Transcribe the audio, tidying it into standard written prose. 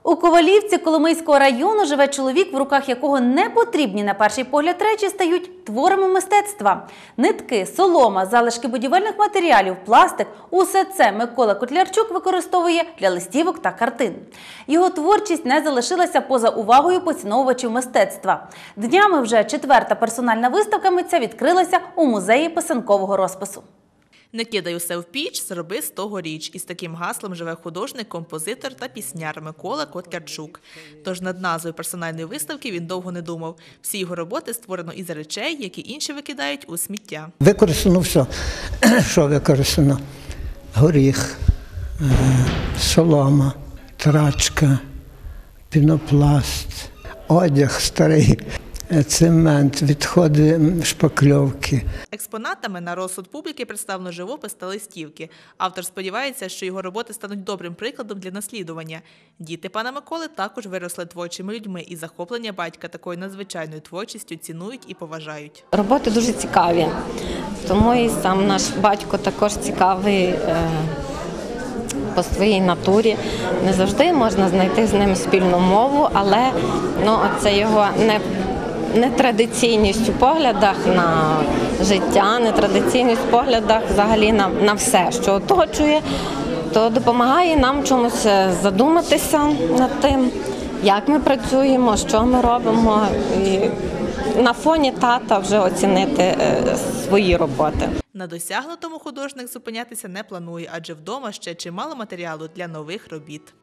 У Ковалівці Коломийського району живе чоловік, в руках якого непотрібні на перший погляд речі стають творами мистецтва. Нитки, солома, залишки будівельних матеріалів, пластик – усе це Микола Котлярчук використовує для листівок та картин. Його творчість не залишилася поза увагою поціновувачів мистецтва. Днями вже 4-та персональна виставка митця відкрилася у музеї писанкового розпису. «Не кидай усе в піч, зроби з того річ». Із таким гаслом живе художник, композитор та пісняр Микола Котлярчук. Тож над назвою персональної виставки він довго не думав. Всі його роботи створено із речей, які інші викидають у сміття. Використано все. Що використано? Горіх, солома, трачка, пінопласт, одяг старий, цемент, відходи шпакльовки. Експонатами на розсуд публіки представлено живопис та листівки. Автор сподівається, що його роботи стануть добрим прикладом для наслідування. Діти пана Миколи також виросли творчими людьми, і захоплення батька такою надзвичайною творчістю цінують і поважають. Роботи дуже цікаві, тому і сам наш батько також цікавий по своїй натурі. Не завжди можна знайти з ним спільну мову, але це його нетрадиційність у поглядах на життя, нетрадиційність у поглядах взагалі на все, що оточує, то допомагає нам чомусь задуматися над тим, як ми працюємо, що ми робимо, і на фоні тата вже оцінити свої роботи. На досягнутому художник зупинятися не планує, адже вдома ще чимало матеріалу для нових робіт.